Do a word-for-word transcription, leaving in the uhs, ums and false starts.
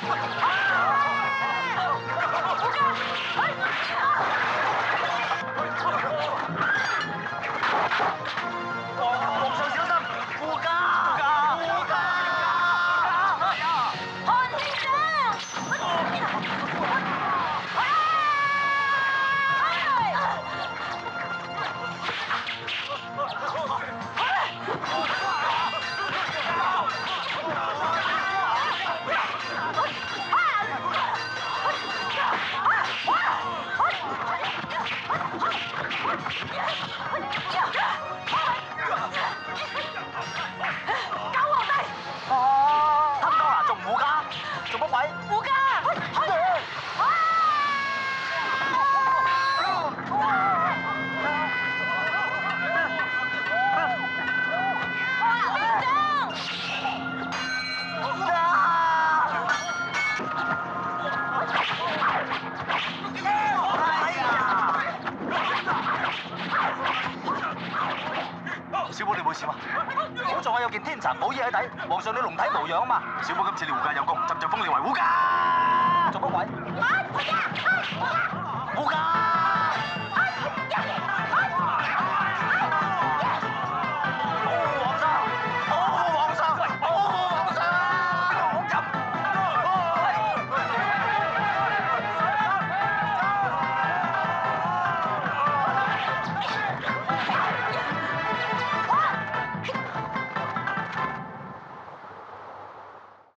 小寶你冇事嘛？好在我有件天蠶寶衣喺底，皇上你龍體無恙嘛？小寶今次你護駕有功，朕就封你為護駕。做乜鬼？護駕！護駕！